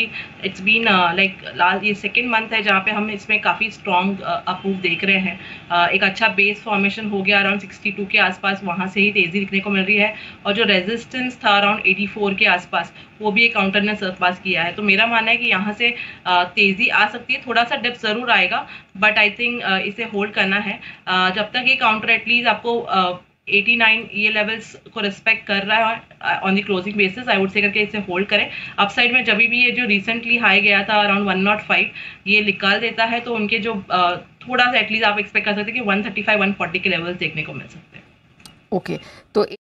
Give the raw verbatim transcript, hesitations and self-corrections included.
It's been like last ये second month है जहाँ पे हम इसमें काफ़ी स्ट्रॉन्ग अप्रूव देख रहे हैं। uh, एक अच्छा बेस फॉर्मेशन हो गया अराउंड सिक्सटी टू के आसपास, वहाँ से ही तेज़ी दिखने को मिल रही है। और जो रेजिस्टेंस था अराउंड एटी फोर के आसपास, वो भी एक काउंटर ने सरपास किया है। तो मेरा मानना है कि यहाँ से uh, तेज़ी आ सकती है, थोड़ा सा डिप ज़रूर आएगा, बट आई थिंक इसे होल्ड करना है। uh, जब तक ये काउंटर एटलीस्ट आपको uh, एटी नाइन ये लेवल्स को रिस्पेक्ट कर रहा है on the closing basis, I would say करके इसे होल्ड करें। अपसाइड में जब भी ये जो रिसेंटली हाई गया था अराउंड वन नॉट फाइव, ये निकाल देता है तो उनके जो uh, थोड़ा सा एटलीस्ट आप एक्सपेक्ट कर सकते हैं कि one thirty five one forty के लेवल्स देखने को मिल सकते हैं। ओके, तो